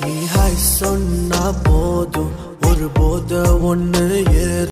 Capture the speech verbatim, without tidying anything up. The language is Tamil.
நீ ஹாய் சொன்னா போதும் ஒரு போத ஒண்ணு ஏறு